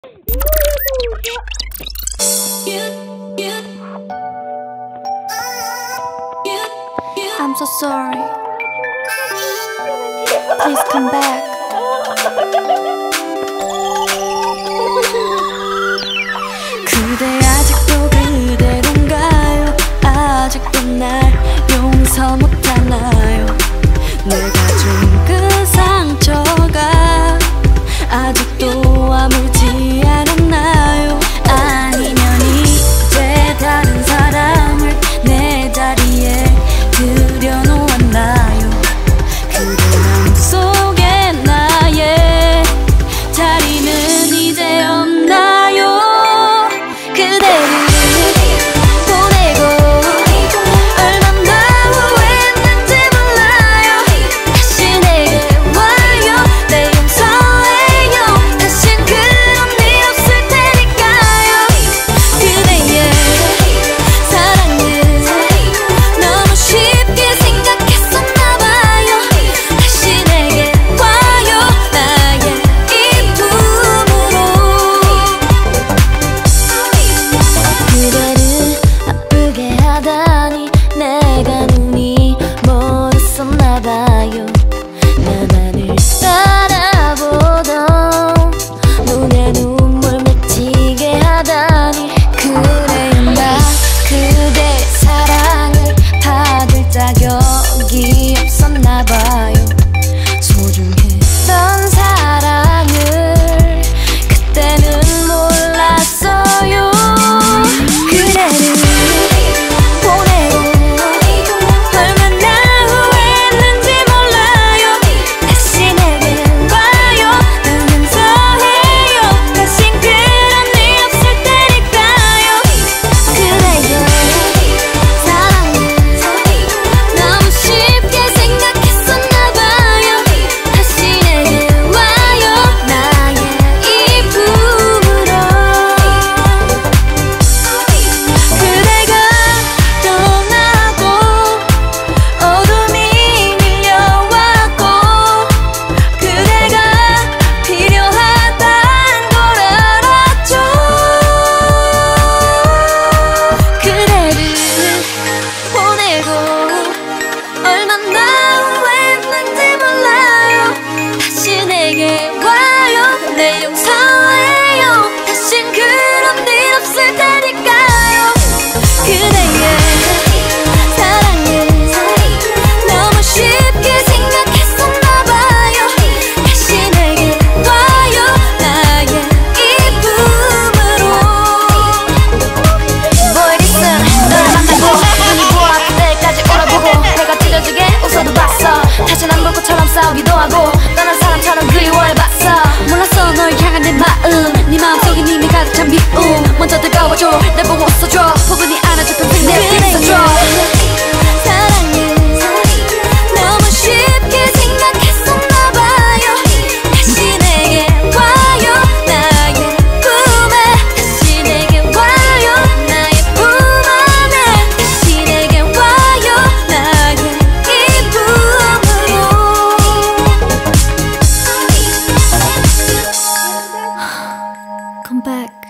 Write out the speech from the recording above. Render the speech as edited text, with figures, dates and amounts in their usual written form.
I'm so sorry. Please come back. 그대 아직도 그대로인가요? 아직도 날 용서 못하나요? 내가 준 그 상처가 아직도 아물지 않았나요? 아니면 이제 다른 사람을 내 자리에 들여놓았나요? 그대 마음속에 나의 자리는 이제 없나요? 그대를 보내고 얼마나 후회했는지 몰라요. 다시 내게 와요. 내 용서해요. 다신 그런 일 없을 테니까요. 그대의 사랑은 너무 쉽게 생각했었나봐요. 다시 내게 와요. 나의 이쁨으로. 그대를 아프게 하다니 내가 눈이 멀었었나봐요. 나만을 따라보던 눈에 눈물 맺히게 하다니. 그래요, 나 그대 사랑을 받을 자격이 없었나봐요. 소중했던 사랑을 그때는 몰랐어요. 그대를 보내고 얼마나 후회했는지 몰라요. 다시 내게 와요. 난 용서해요. 다신 그런 일 없을 테니까요. 그대의 사랑은 너무 쉽게 생각했었나봐요. 다시 내게 와요. 나의 이쁨으로. 그대가 떠나고 어둠이 밀려왔고 그대가 필요하단 걸 알았죠. 그대를 보내고 얼마나 후회했는지 몰라요. 다시 내게 와요. 내 용서해요. 다신 그런 일 없을 테니까요. 그대의 사랑은 너무 쉽게 생각했었나봐요. 다시 내게 와요. 나의 이쁨으로. Boy listen, 너를 만나고 눈이 부어왔을 때까지 울어보고 내가 찢어지게 웃어도 봤어. 다신 안 볼 것처럼 싸우기도 하고 떠난 사람처럼 그리워해봤어. 몰랐어 널 향한 내 마음. 네 마음속에 이미 가득 찬 미움. 먼저 다가와줘. 날 보고 웃어줘. 포근히 안아줘. 평생 내 곁에 있어줘. 사랑은 너무 쉽게 생각했었나봐요. 다시 내게 와요. 나의 꿈에 다시 내게 와요. 나의 품 안에 다시 내게 와요. 나의 이쁨으로. Come back.